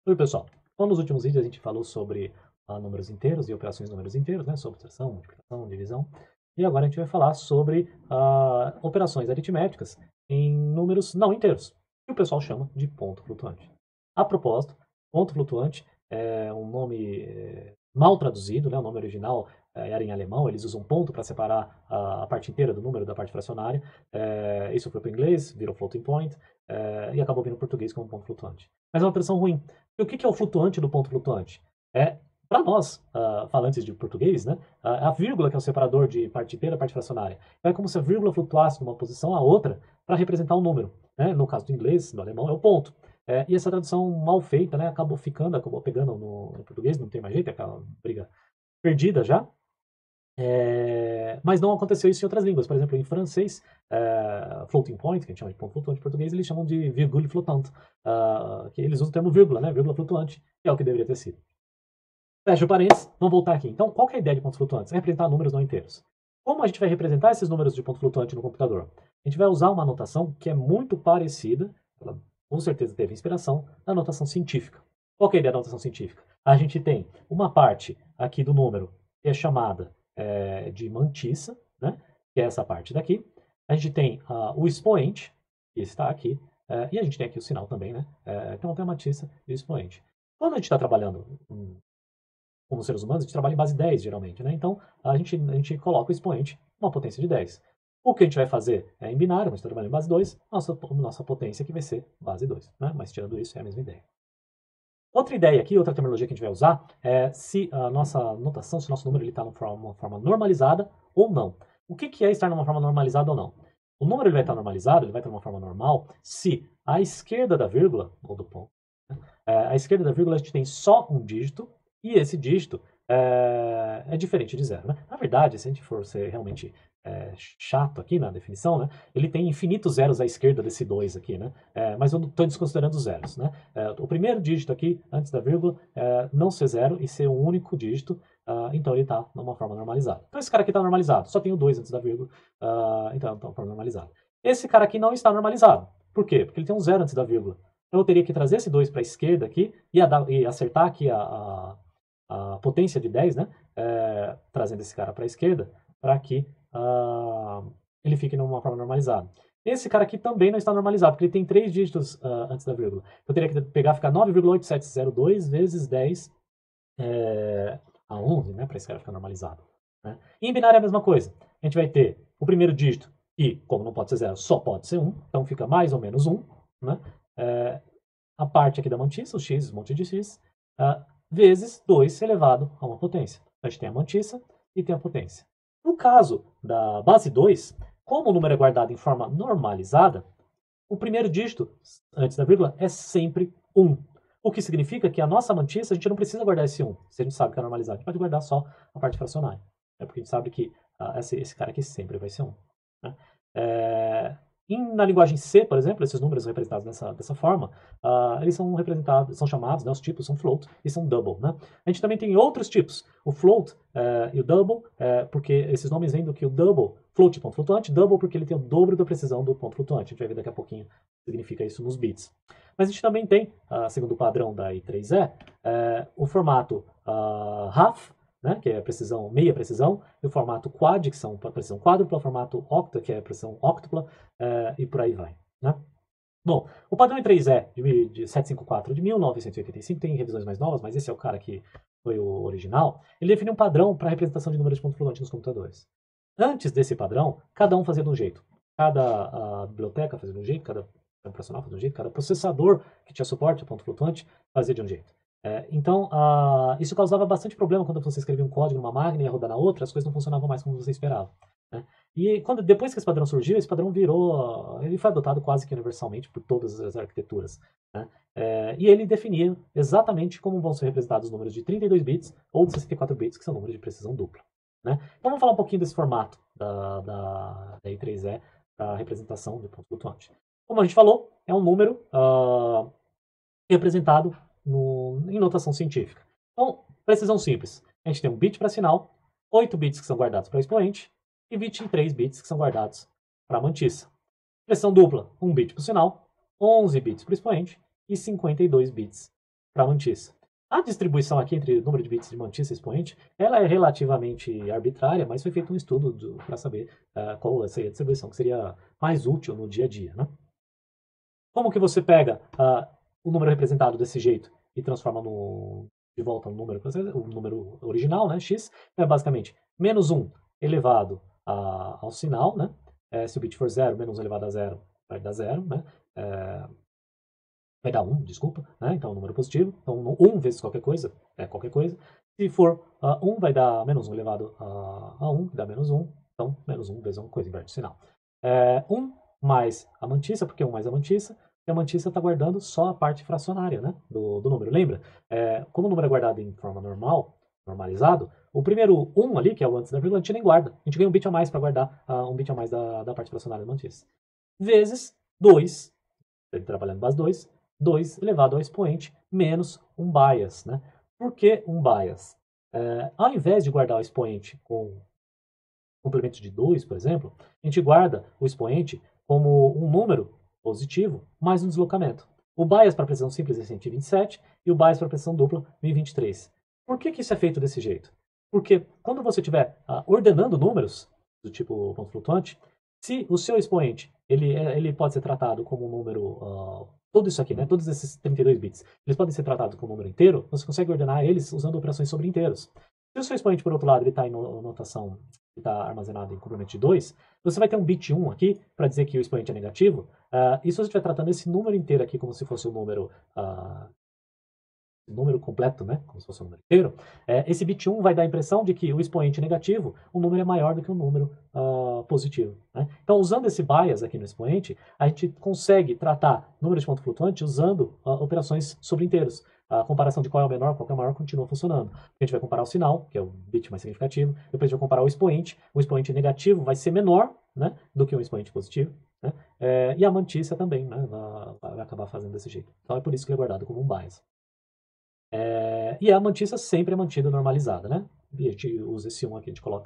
Oi, pessoal. Então, nos últimos vídeos a gente falou sobre números inteiros e operações de números inteiros, né? Subtração, multiplicação, divisão. E agora a gente vai falar sobre operações aritméticas em números não inteiros, que o pessoal chama de ponto flutuante. A propósito, ponto flutuante é um nome mal traduzido, né? O nome original era em alemão, eles usam ponto para separar a parte inteira do número da parte fracionária. Isso foi para o inglês, virou floating point, e acabou vindo em português como ponto flutuante. Mas é uma tradução ruim. E o que é o flutuante do ponto flutuante? Para nós, falantes de português, né, a vírgula que é o separador de parte inteira e parte fracionária. Então é como se a vírgula flutuasse de uma posição a outra para representar um número. Né? No caso do inglês, do alemão, é o ponto. E essa tradução mal feita, né, acabou pegando no português, não tem mais jeito, é aquela briga perdida já. Mas não aconteceu isso em outras línguas. Por exemplo, em francês, floating point, que a gente chama de ponto flutuante em português, eles chamam de virgule flottante, que eles usam o termo vírgula, né? Vírgula flutuante, que é o que deveria ter sido. Fecha o parênteses, vamos voltar aqui. Então, qual que é a ideia de pontos flutuantes? É representar números não inteiros. Como a gente vai representar esses números de ponto flutuante no computador? A gente vai usar uma notação que é muito parecida, ela com certeza teve inspiração, na notação científica. Qual que é a ideia da notação científica? A gente tem uma parte aqui do número que é chamada de mantissa, né? Que é essa parte daqui. A gente tem o expoente, que está aqui, e a gente tem aqui o sinal também, né? Então tem a mantissa e o expoente. Quando a gente está trabalhando como seres humanos, a gente trabalha em base 10, geralmente, né? Então, a gente coloca o expoente uma potência de 10. O que a gente vai fazer é em binário, mas está trabalhando em base 2, nossa potência que vai ser base 2, né? Mas tirando isso, é a mesma ideia. Outra ideia aqui, outra terminologia que a gente vai usar é se a nossa notação, se o nosso número está numa forma normalizada ou não. O que é estar numa forma normalizada ou não? O número ele vai estar normalizado, ele vai estar numa forma normal, se à esquerda da vírgula, ou do ponto, à esquerda da vírgula a gente tem só um dígito, e esse dígito é diferente de zero. Né? Na verdade, se a gente for ser realmente chato aqui na definição, né, ele tem infinitos zeros à esquerda desse 2 aqui, né? Mas eu estou desconsiderando os zeros. Né? O primeiro dígito aqui, antes da vírgula, não ser zero e ser um único dígito, então ele está numa forma normalizada. Então esse cara aqui está normalizado, só tem o 2 antes da vírgula, então está numa forma normalizada. Esse cara aqui não está normalizado. Por quê? Porque ele tem um zero antes da vírgula. Então eu teria que trazer esse 2 para a esquerda aqui e acertar aqui a potência de 10, né? Trazendo esse cara para a esquerda, para que ele fique numa forma normalizada. Esse cara aqui também não está normalizado, porque ele tem 3 dígitos antes da vírgula. Eu teria que pegar, ficar 9,8702 vezes 10 a 11, né? Para esse cara ficar normalizado. Né? E em binário é a mesma coisa. A gente vai ter o primeiro dígito, e como não pode ser 0, só pode ser 1, então fica mais ou menos 1, né? A parte aqui da mantissa, o x, monte de x, vezes 2 elevado a uma potência. A gente tem a mantissa e tem a potência. No caso da base 2, como o número é guardado em forma normalizada, o primeiro dígito, antes da vírgula, é sempre 1. O que significa que a nossa mantissa, a gente não precisa guardar esse 1, se a gente sabe que é normalizado. A gente pode guardar só a parte fracionária. Porque a gente sabe que esse cara aqui sempre vai ser 1. Né? Na linguagem C, por exemplo, esses números representados dessa forma, eles são representados, são chamados, né, os tipos são float e são double. Né? A gente também tem outros tipos, o float e o double, porque esses nomes vêm do que o double, float, ponto flutuante, double porque ele tem o dobro da precisão do ponto flutuante. A gente vai ver daqui a pouquinho o que significa isso nos bits. Mas a gente também tem, segundo o padrão da I3E, o formato half, né, que é precisão, meia precisão, e o formato quad, que são precisão quádrupla, o formato octa, que é precisão óctupla, e por aí vai. Né? Bom, o padrão I3E de 754 de 1985, tem revisões mais novas, mas esse é o cara que foi o original, ele definiu um padrão para a representação de números de ponto flutuante nos computadores. Antes desse padrão, cada um fazia de um jeito. Cada biblioteca fazia de um jeito, cada operacional fazia de um jeito, cada processador que tinha suporte a ponto flutuante fazia de um jeito. Então, isso causava bastante problema quando você escrevia um código numa máquina e ia rodar na outra, as coisas não funcionavam mais como você esperava. Né? E depois que esse padrão surgiu, esse padrão ele foi adotado quase que universalmente por todas as arquiteturas. Né? E ele definia exatamente como vão ser representados os números de 32 bits ou de 64 bits, que são números de precisão dupla. Né? Então vamos falar um pouquinho desse formato da I3E, da representação de ponto flutuante. Como a gente falou, é um número representado em notação científica. Então, precisão simples. A gente tem um bit para sinal, 8 bits que são guardados para expoente e 23 bits que são guardados para mantissa. Precisão dupla, 1 bit para o sinal, 11 bits para o expoente e 52 bits para a mantissa. A distribuição aqui entre o número de bits de mantissa e expoente, ela é relativamente arbitrária, mas foi feito um estudo para saber qual seria a distribuição que seria mais útil no dia a dia, né? Como que você pega o número representado desse jeito e transforma de volta no número, o número original, né, x? É basicamente menos 1 elevado ao sinal, né? Se o bit for 0, menos 1 elevado a 0 vai dar 0, né? Vai dar 1, desculpa, né? Então, um número positivo. Então, 1 vezes qualquer coisa é qualquer coisa. Se for 1, vai dar menos 1 elevado a 1, que dá menos 1. Então, menos 1 vezes uma coisa, inverte o sinal. 1 mais a mantissa, porque 1 mais a mantissa, e a mantissa está guardando só a parte fracionária, né, do número. Lembra? Como o número é guardado em forma normal, normalizado, o primeiro 1 ali, que é o antes da vírgula, a gente nem guarda. A gente ganha um bit a mais para guardar um bit a mais da parte fracionária da mantissa. Vezes 2, trabalhando base 2, 2 elevado ao expoente menos um bias, né? Por que um bias? Ao invés de guardar o expoente com complemento de 2, por exemplo, a gente guarda o expoente como um número positivo mais um deslocamento. O bias para precisão simples é 127 e o bias para precisão dupla 1023. Por que isso é feito desse jeito? Porque quando você estiver ordenando números do tipo ponto flutuante, se o seu expoente ele pode ser tratado como um número, tudo isso aqui, né, todos esses 32 bits, eles podem ser tratados como um número inteiro, você consegue ordenar eles usando operações sobre inteiros. Se o seu expoente, por outro lado, ele está em notação, está armazenado em complemento de 2, você vai ter um bit 1 aqui para dizer que o expoente é negativo, e se você estiver tratando esse número inteiro aqui como se fosse um número completo, né, como se fosse um número inteiro, esse bit 1 vai dar a impressão de que o expoente negativo, o número é maior do que o número positivo, né? Então, usando esse bias aqui no expoente, a gente consegue tratar número de ponto flutuante usando operações sobre inteiros. A comparação de qual é o menor, qual é o maior, continua funcionando. A gente vai comparar o sinal, que é o bit mais significativo, depois a gente vai comparar o expoente negativo vai ser menor, né, do que o expoente positivo, né? E a mantissa também, né, vai acabar fazendo desse jeito. Então é por isso que ele é guardado como um bias. E a mantissa sempre é mantida normalizada, né? E a gente usa esse 1 aqui, a gente coloca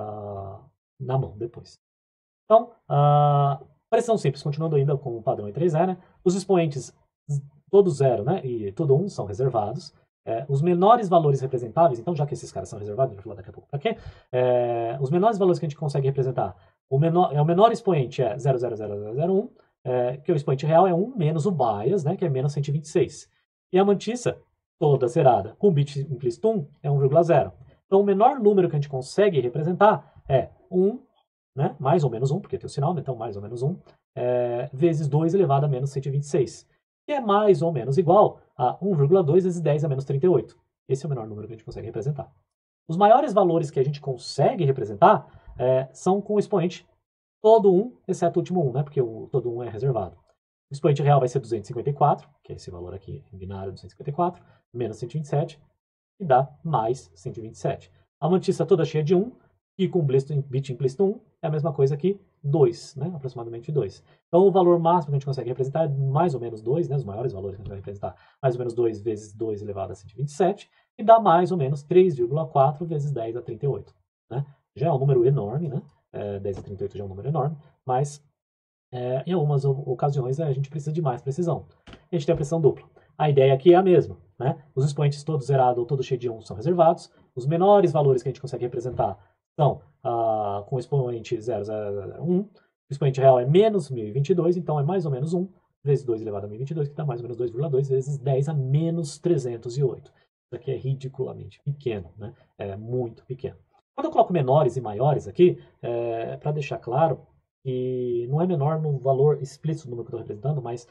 na mão depois. Então, precisão simples, continuando ainda com o padrão E3E, né? Os expoentes todo 0, né, e todo 1 são reservados. Os menores valores representáveis, então já que esses caras são reservados, a gente vai falar daqui a pouco para quê, os menores valores que a gente consegue representar, o menor expoente é 0,00001, que o expoente real é 1 menos o bias, né, que é menos 126. E a mantissa, toda zerada, com bit implícito 1, é 1,0. Então o menor número que a gente consegue representar é 1, né, mais ou menos 1, porque tem o sinal, né, então mais ou menos 1, vezes 2 elevado a menos 126. Que é mais ou menos igual a 1,2 vezes 10 a menos 38. Esse é o menor número que a gente consegue representar. Os maiores valores que a gente consegue representar são com o expoente todo 1, exceto o último 1, né, porque o todo 1 é reservado. O expoente real vai ser 254, que é esse valor aqui em binário, 254, menos 127, e dá mais 127. A mantissa toda cheia de 1, e com bit implícito 1, é a mesma coisa que 2, né? Aproximadamente 2. Então, o valor máximo que a gente consegue representar é mais ou menos 2, né? Os maiores valores que a gente vai representar, mais ou menos 2 vezes 2 elevado a 127, e dá mais ou menos 3,4 vezes 10 a 38. Né? Já é um número enorme, né? 10 a 38 já é um número enorme, mas em algumas ocasiões a gente precisa de mais precisão. A gente tem a precisão dupla. A ideia aqui é a mesma, né? Os expoentes todos zerados ou todos cheios de 1 são reservados. Os menores valores que a gente consegue representar são com o expoente 0,001. O expoente real é menos 1022, então é mais ou menos 1 vezes 2 elevado a 1022, que dá mais ou menos 2,2 vezes 10 a menos 308. Isso aqui é ridiculamente pequeno, né? É muito pequeno. Quando eu coloco menores e maiores aqui, para deixar claro que não é menor no valor explícito do número que eu estou representando, mas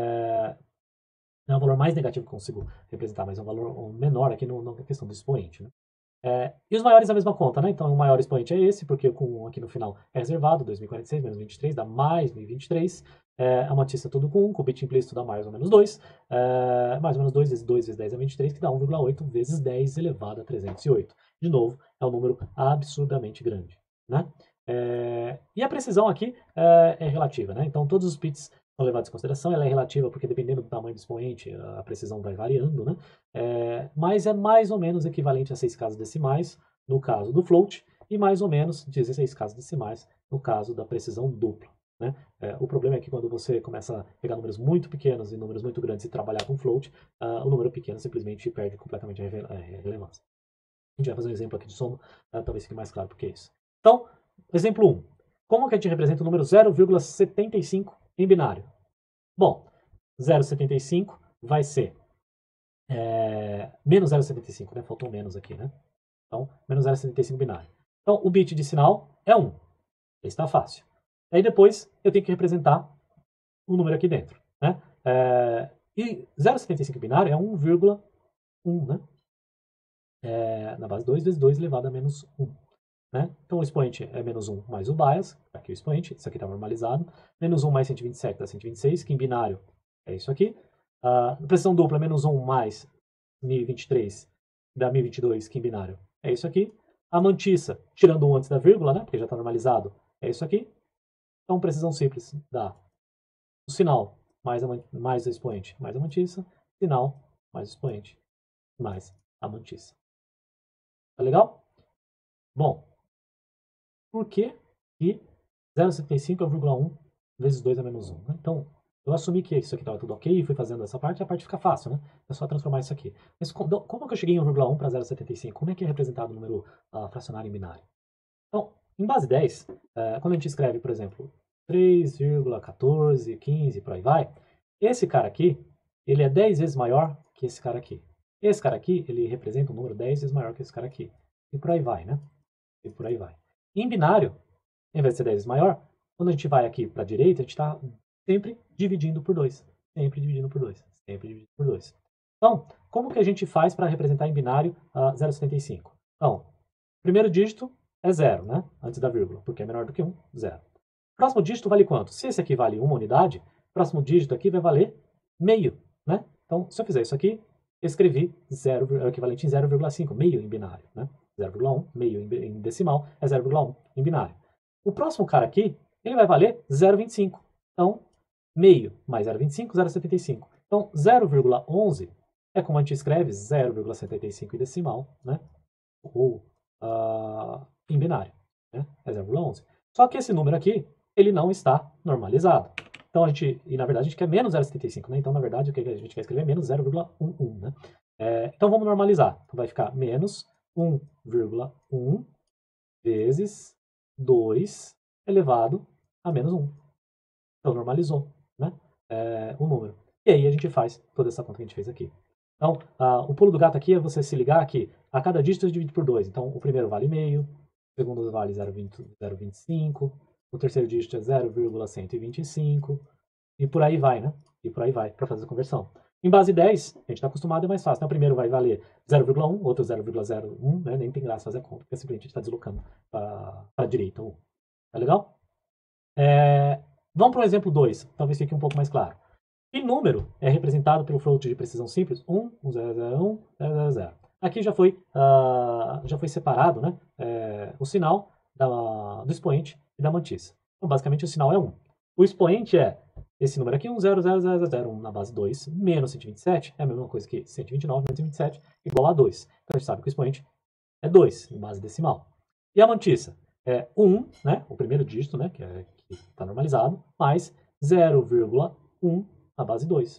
é um valor mais negativo que eu consigo representar, mas é um valor menor aqui na questão do expoente. Né? E os maiores a mesma conta, né? Então o maior expoente é esse, porque com 1 aqui no final é reservado, 2046 menos 23 dá mais 1023. A mantissa tudo com 1, com o bit implícito dá mais ou menos 2. Mais ou menos 2 vezes 10 a 23, que dá 1,8 vezes 10 elevado a 308. De novo, é um número absurdamente grande. Né? E a precisão aqui é relativa, né? Então todos os bits são levados em consideração, ela é relativa porque dependendo do tamanho do expoente a precisão vai variando, né? Mas é mais ou menos equivalente a 6 casas decimais no caso do float e mais ou menos 16 casas decimais no caso da precisão dupla. né? O problema é que quando você começa a pegar números muito pequenos e números muito grandes e trabalhar com float, o número pequeno simplesmente perde completamente a relevância. A gente vai fazer um exemplo aqui de soma, talvez fique mais claro porque é isso. Então, exemplo 1. Como que a gente representa o número 0,75 em binário? Bom, 0,75 vai ser menos 0,75, né? Faltou menos aqui, né? Então, menos 0,75 binário. Então, o bit de sinal é 1. Está fácil. Aí depois eu tenho que representar o número aqui dentro, né? E 0,75 binário é 1,1, né? Na base 2 vezes 2 elevado a menos 1. Né? Então o expoente é menos 1 mais o bias, aqui o expoente, isso aqui está normalizado. Menos 1 mais 127 dá 126, que em binário é isso aqui. Precisão dupla, menos 1 mais 1023 dá 1022, que em binário é isso aqui. A mantissa, tirando 1 antes da vírgula, né? Porque já está normalizado, é isso aqui. Então precisão simples dá o sinal mais o expoente mais a mantissa, sinal mais o expoente mais a mantissa. Tá legal? Bom, por que 0,75 é 0,1 vezes 2 é menos 1? Né? Então, eu assumi que isso aqui estava tudo ok e fui fazendo essa parte, a parte fica fácil, né? É só transformar isso aqui. Mas como que eu cheguei em 1,1 para 0,75? Como é que é representado o número fracionário em binário? Então, em base 10, quando a gente escreve, por exemplo, 3,14, 15, por aí vai, esse cara aqui, ele é 10 vezes maior que esse cara aqui. Esse cara aqui, ele representa um número 10 vezes maior que esse cara aqui. E por aí vai, né? E por aí vai. Em binário, em vez de ser 10 vezes maior, quando a gente vai aqui para a direita, a gente está sempre dividindo por 2. Sempre dividindo por 2. Sempre dividindo por 2. Então, como que a gente faz para representar em binário 0,75? Então, primeiro dígito é 0, né? Antes da vírgula, porque é menor do que 1, 0. Próximo dígito vale quanto? Se esse aqui vale 1 unidade, próximo dígito aqui vai valer meio, né? Então, se eu fizer isso aqui, eu escrevi 0, é o equivalente em 0,5, meio em binário, né? 0,1, meio em decimal, é 0,1 em binário. O próximo cara aqui, ele vai valer 0,25. Então, meio mais 0,25, 0,75. Então, 0,11 é como a gente escreve 0,75 em decimal, né? Ou em binário, né? É 0,11. Só que esse número aqui, ele não está normalizado. Então, na verdade, a gente quer menos 0,75, né? Então, na verdade, o que a gente vai escrever é menos 0,11, né? Então, vamos normalizar. Então, vai ficar menos 1,1 vezes 2 elevado a menos 1. Então, normalizou, né? O número. E aí a gente faz toda essa conta que a gente fez aqui. Então, o pulo do gato aqui é você se ligar que a cada dígito eu divido por 2. Então, o primeiro vale meio, o segundo vale 0,25, o terceiro dígito é 0,125, e por aí vai, né? E por aí vai, para fazer a conversão. Em base 10, a gente está acostumado, é mais fácil. Então, o primeiro vai valer 0,1, outro 0,01, né? Nem tem graça fazer a conta, porque simplesmente a gente está deslocando para a direita. Tá legal? Vamos para o exemplo 2, talvez fique um pouco mais claro. E número é representado pelo float de precisão simples 1, 0, 0, 1, 0, 0, 0. Aqui já foi separado, né, o sinal do expoente e da mantissa. Então, basicamente, o sinal é 1. O expoente é esse número aqui, 1, 0, 0, 0, 0, 0, 1 na base 2, menos 127, é a mesma coisa que 129 menos 127, igual a 2. Então, a gente sabe que o expoente é 2, em base decimal. E a mantissa é 1, né, o primeiro dígito, né, que está normalizado, mais 0,1 na base 2.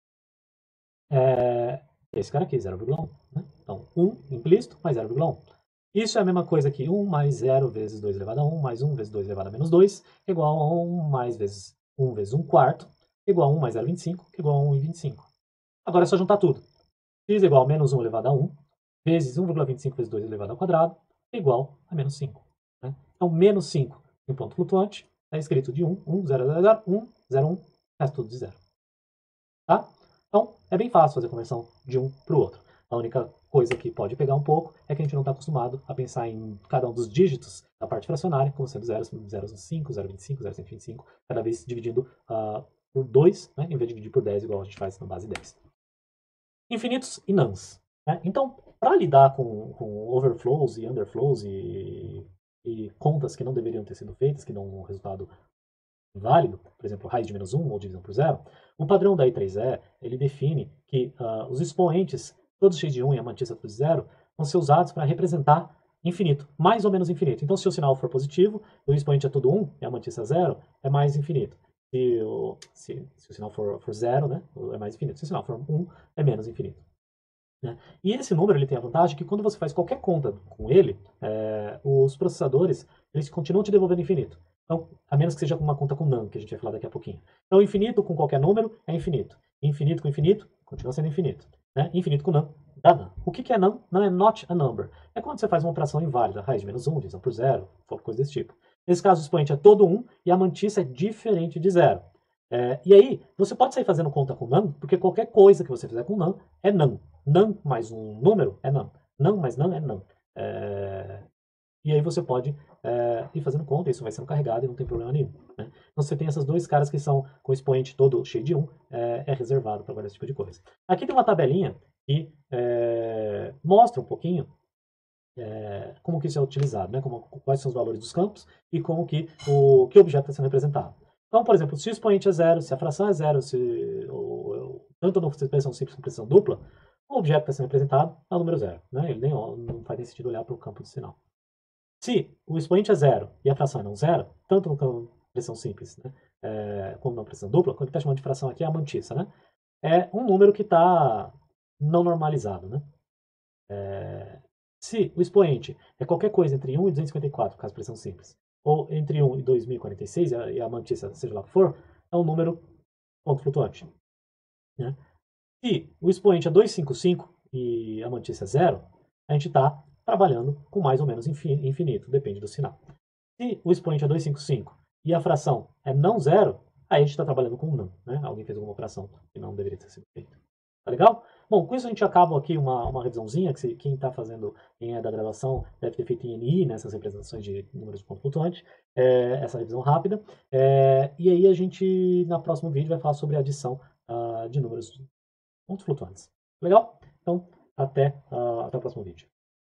Esse cara aqui, 0,1. Né? Então, 1 implícito mais 0,1. Isso é a mesma coisa que 1 mais 0 vezes 2 elevado a 1, mais 1 vezes 2 elevado a menos 2, que é igual a 1 mais vezes 1 vezes 1 quarto, que é igual a 1 mais 0,25, que é igual a 1,25. Agora é só juntar tudo. X é igual a menos 1 elevado a 1, vezes 1,25 vezes 2 elevado ao quadrado, é igual a menos 5. Né? Então, menos 5 em ponto flutuante, está escrito de 1, 1, 0, 0, 0, 1, 0, 1, resto tudo de 0. Tá? Então, é bem fácil fazer a conversão de um para o outro. A única coisa que pode pegar um pouco é que a gente não está acostumado a pensar em cada um dos dígitos da parte fracionária, como sendo 0,05, 0,25, 0,125, cada vez dividindo por 2, né, em vez de dividir por 10, igual a gente faz na base 10. Infinitos e nuns. Né? Então, para lidar com overflows e underflows e contas que não deveriam ter sido feitas, que dão um resultado válido, por exemplo, raiz de menos 1 ou divisão por 0, o padrão da I3E, ele define que os expoentes, todos cheios de 1 e a mantissa tudo de 0, vão ser usados para representar infinito, mais ou menos infinito. Então, se o sinal for positivo, o expoente é tudo 1 e a mantissa é 0, é mais infinito. Se o sinal for 0, né, é mais infinito. Se o sinal for 1, é menos infinito. Né? E esse número ele tem a vantagem que quando você faz qualquer conta com ele, os processadores eles continuam te devolvendo infinito. Então, a menos que seja uma conta com NaN, que a gente vai falar daqui a pouquinho. Então, infinito com qualquer número é infinito. Infinito com infinito continua sendo infinito. Né? Infinito com NaN dá NaN. O que é NaN? NaN é not a number. É quando você faz uma operação inválida, raiz de menos 1, divisão por 0, qualquer coisa desse tipo. Nesse caso, o expoente é todo 1 e a mantissa é diferente de 0. E aí, você pode sair fazendo conta com NaN, porque qualquer coisa que você fizer com NaN é NaN. NaN mais um número é NaN. NaN mais NaN é NaN. E aí você pode ir fazendo conta, isso vai sendo carregado e não tem problema nenhum. Né? Então você tem essas dois caras que são com o expoente todo cheio de 1, é reservado para guardar esse tipo de coisa. Aqui tem uma tabelinha que mostra um pouquinho como que isso é utilizado, né? Quais são os valores dos campos e como que o objeto está sendo representado. Então, por exemplo, se o expoente é 0, se a fração é 0, tanto na expressão simples como na expressão dupla, o objeto que está sendo representado é o número 0. Né? Ele não faz nem sentido olhar para o campo de sinal. Se o expoente é 0 e a fração é não 0, tanto na expressão simples, né, como na expressão dupla, o que está chamando de fração aqui é a mantissa, né? É um número que está não normalizado. Né? Se o expoente é qualquer coisa entre 1 e 254, caso expressão simples, ou entre 1 e 2046, e a mantissa seja lá o que for, é um número ponto flutuante. Né? Se o expoente é 255 e a mantissa é 0, a gente está trabalhando com mais ou menos infinito, depende do sinal. Se o expoente é 255 e a fração é não 0, aí a gente está trabalhando com NaN. Né? Alguém fez alguma operação que não deveria ter sido feita. Tá legal? Bom, com isso a gente acaba aqui uma revisãozinha, que quem está fazendo em da graduação deve ter feito em NI, nessas representações de números de ponto flutuante, essa revisão rápida. E aí a gente, no próximo vídeo, vai falar sobre a adição de números de pontos flutuantes. Legal? Então, até o próximo vídeo.